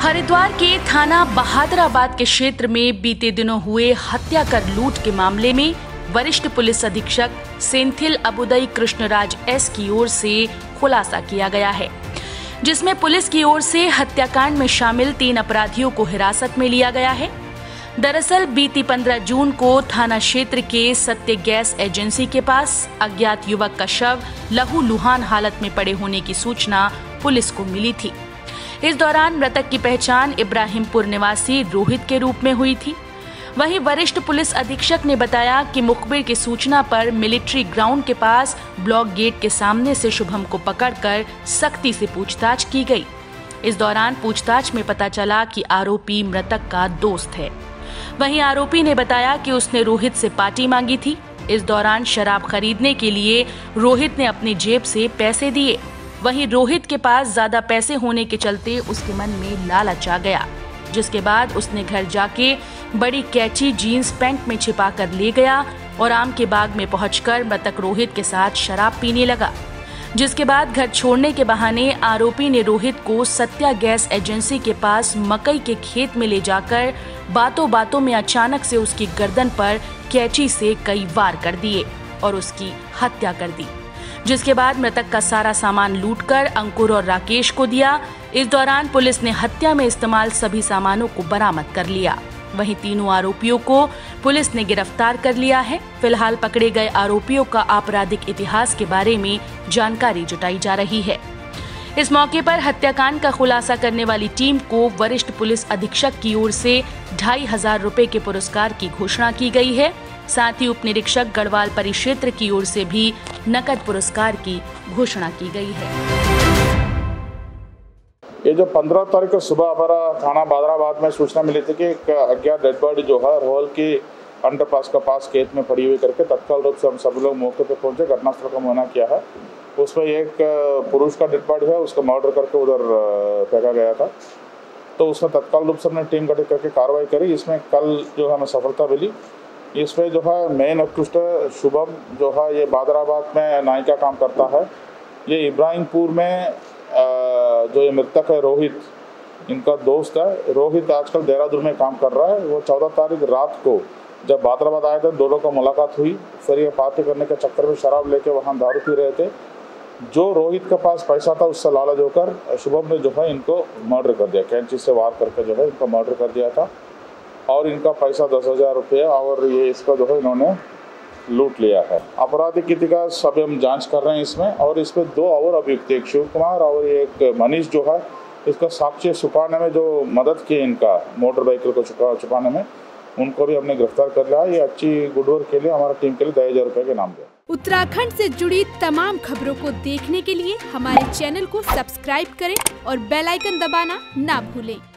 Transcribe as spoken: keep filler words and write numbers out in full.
हरिद्वार के थाना बहादुराबाद के क्षेत्र में बीते दिनों हुए हत्या कर लूट के मामले में वरिष्ठ पुलिस अधीक्षक सेंथिल अबुदई कृष्णराज एस की ओर से खुलासा किया गया है, जिसमें पुलिस की ओर से हत्याकांड में शामिल तीन अपराधियों को हिरासत में लिया गया है। दरअसल बीती पंद्रह जून को थाना क्षेत्र के सत्य गैस एजेंसी के पास अज्ञात युवक का शव लहूलुहान हालत में पड़े होने की सूचना पुलिस को मिली थी। इस दौरान मृतक की पहचान इब्राहिमपुर निवासी रोहित के रूप में हुई थी। वहीं वरिष्ठ पुलिस अधीक्षक ने बताया कि मुखबिर की सूचना पर मिलिट्री ग्राउंड के पास ब्लॉक गेट के सामने से शुभम को पकड़कर सख्ती से पूछताछ की गई। इस दौरान पूछताछ में पता चला कि आरोपी मृतक का दोस्त है। वहीं आरोपी ने बताया कि उसने रोहित से पार्टी मांगी थी। इस दौरान शराब खरीदने के लिए रोहित ने अपनी जेब से पैसे दिए। वहीं रोहित के पास ज्यादा पैसे होने के चलते उसके मन में लालच आ गया, जिसके बाद उसने घर जाके बड़ी कैची जीन्स पैंट में छिपा कर ले गया और आम के बाग में पहुंचकर मृतक रोहित के साथ शराब पीने लगा। जिसके बाद घर छोड़ने के बहाने आरोपी ने रोहित को सत्या गैस एजेंसी के पास मकई के खेत में ले जाकर बातों बातों में अचानक से उसकी गर्दन पर कैंची से कई वार कर दिए और उसकी हत्या कर दी। जिसके बाद मृतक का सारा सामान लूटकर अंकुर और राकेश को दिया। इस दौरान पुलिस ने हत्या में इस्तेमाल सभी सामानों को बरामद कर लिया। वहीं तीनों आरोपियों को पुलिस ने गिरफ्तार कर लिया है। फिलहाल पकड़े गए आरोपियों का आपराधिक इतिहास के बारे में जानकारी जुटाई जा रही है। इस मौके पर हत्याकांड का खुलासा करने वाली टीम को वरिष्ठ पुलिस अधीक्षक की ओर से ढाई हजार रुपए के पुरस्कार की घोषणा की गई है। साथ ही उप निरीक्षक गढ़वाल परिक्षेत्र की ओर से भी नकद पुरस्कार की घोषणा की गई है। ये जो पंद्रह तारीख को सुबह हमारा थाना बहादुराबाद में सूचना मिली थी कि एक अज्ञात डेड बॉडी जो है रोहल की अंडरपास के पास खेत में पड़ी हुई करके तत्काल रूप से हम सभी लोग मौके पर पहुंचे, घटनास्थल का मुआयना किया है। उसमें एक पुरुष का डेड बॉडी है, उसका मर्डर करके उधर फेंका गया था। तो उसमें तत्काल रूप से हमने टीम गठित करके कार्रवाई करी। इसमें कल जो हमें सफलता मिली। इसमें जो है मेन अक्यूज्ड शुभम जो है ये बहादुराबाद में नाई का काम करता है। ये इब्राहिमपुर में जो ये मृतक है रोहित, इनका दोस्त है। रोहित आजकल देहरादून में काम कर रहा है। वो चौदह तारीख रात को जब बहादुराबाद आए थे, दोनों को मुलाकात हुई। फिर ये पार्टी करने के चक्कर में शराब लेके वहाँ दारू पी रहे थे। जो रोहित के पास पैसा था उससे लालच होकर शुभम ने जो है इनको मर्डर कर दिया, कैंची से वार करके जो है इनका मर्डर कर दिया था। और इनका पैसा दस हजार रुपये और ये इसका जो है इन्होंने लूट लिया है। आपराधिक इतिहास अभी हम जांच कर रहे हैं इसमें। और इसमें दो और अभियुक्त, एक शिव कुमार और एक मनीष जो है, इसका साक्ष्य छुपाने में जो मदद की इनका मोटर व्हीकल को छुपा छुपाने में, उनको भी हमने गिरफ्तार कर लिया। ये अच्छी गुडवर्क के लिए हमारा टीम के लिए ढाई हजार रुपये के नाम दिया। उत्तराखंड से जुड़ी तमाम खबरों को देखने के लिए हमारे चैनल को सब्सक्राइब करें और बेल आइकन दबाना ना भूलें।